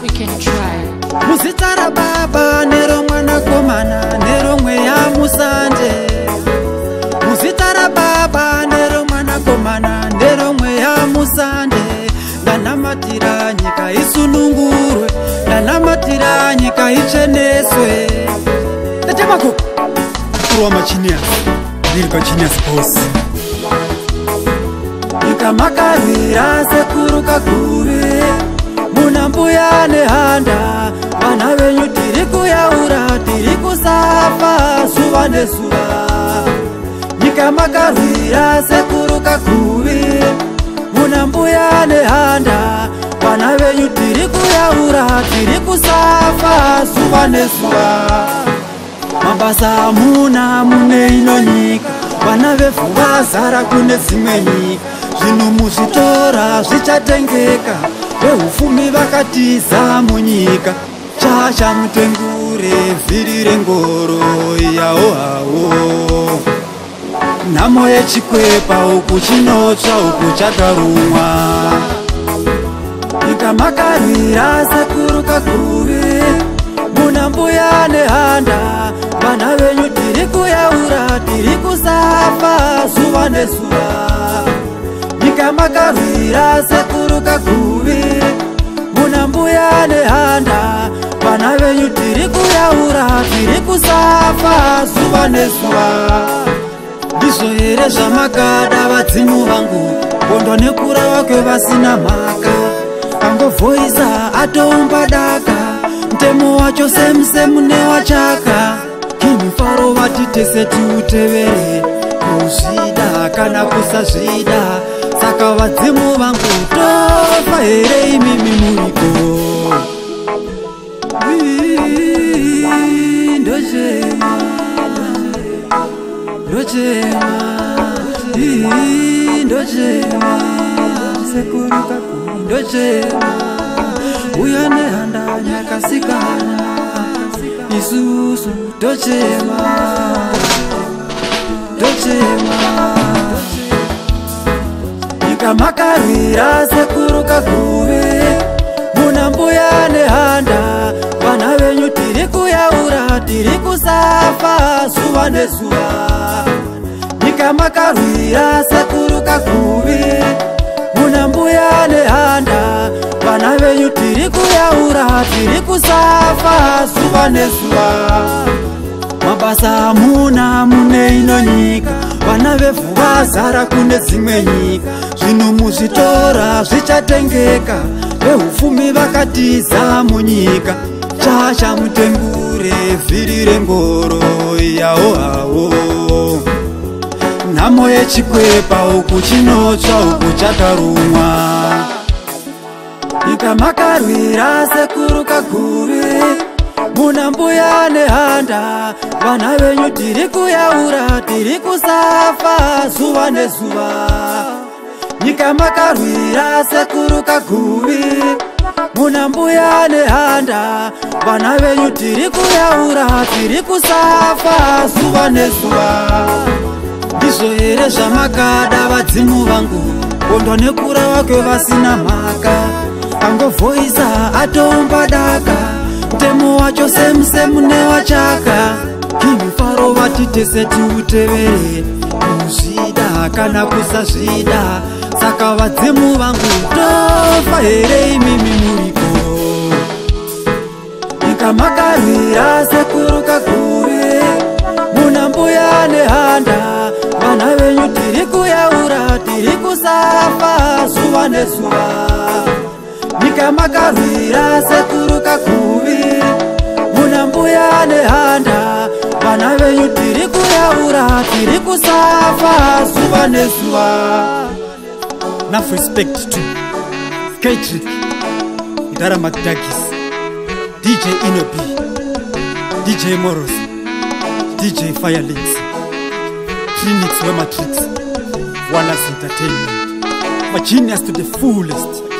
we can try. Muzita baba nero mwana komana nero mweya musande. Muzita baba nero mwana komana nero mweya musande. Nanamatira nyika isunungurwe, nanamatira nyika icheneswe. Najamako kuwa machinias, nilika chinias boss. Nyika makarira sekuru kakuri, munambuya nehanda. Vana venyu tiri kuyaura, tiri kusafa zuva nezuva. Nyika makarira sekuru kakuri, munambuya nehanda. Vana venyu tiri kuyaura, tiri kusafa zuva nezuva. Mabasa muna mune ino nyika, vana vefu vazara kune zimwe nyika. Zvinu muzvitora zvichatengeka, vehufumi vakatiza munyika. Chacha mutengure vhiri rengoro yawo hawo. Nhamo yechikwepa uku chinotsva uku chakarumwa. Nyika makarwira sekuru kakuri, munambuya nehanda. Vana venyu tiri kuyaura, tiri kusafa zuva nezuva. Nyika makarwira sekuru kakuri, munambuya nehanda. Vana venyu tiri kuyaura, tiri kusafa zuva nezuva. Ndizvo here zvamakada vadzimu vangu, kondwa nekura wakwe vasina mhaka. Angovhoisa atoumba daka, mtemo wacho semusemu newachaka. Kimufaro vati tese tiutevere, kuzvida kana kusazvida. Saka vadzimu vangu tofa here imimi muriko. Ndochema, ndochema, ndochema, sekuru kakuri ndochema. Uya nehanda nyakasikana, isusu ndochema, ndochema. Nyika makarwira sekuru kakuri, munambuya nehanda. Vana venyu tiri kuyaura, tiri kusafa zuva nezuva. Nyika makarwira sekuru kakuri, munambuya nehanda. Vana venyu tiri kuyaura, tiri kusafa zuva nezuva. Mabasa muna mune ino nyika, vana vefu vazara kune zimwe nyika. Zvinu muzvitora zvichatengeka, vehufumi vakatiza munyika. Chacha mutengure vhiri rengoro yawo hawo. Nhamo yechikwepa uku chinotsva uku chakarumwa. Nyika makarwira sekuru kakuri, munambuya nehanda. Vana venyu tiri kuyaura, tiri kusafa zuva nezuva. Nyika makarwira sekuru kakuri, munambuya nehanda. Vana venyu tiri kuyaura, tiri kusafa zuva nezuva. Ndizvo here zvamakada vadzimu vangu, kondwa nekura wakwe vasina mhaka. Angovhoisa atoumba daka, mtemo wacho semusemu newachaka. Kimufaro vati tese tiutevere, kuzvida kana kusazvida. Saka vadzimu vangu tofa here imimi muriko. Nyika makarwira sekuru kakuri, munambuya nehanda. Vana venyu tiri kuyaura, tiri kusafa zuva nezuva. Nyika makarwira sekuru kakuri, munambuya nehanda. Vana venyu tiri kuyaura, tiri kusafa zuva nezuva. Enough respect to Skate, Idara Makdakis, DJ Inobi, DJ Moros, DJ Firelinks, Trinix Wematrix, Wallace Entertainment. For genius to the fullest.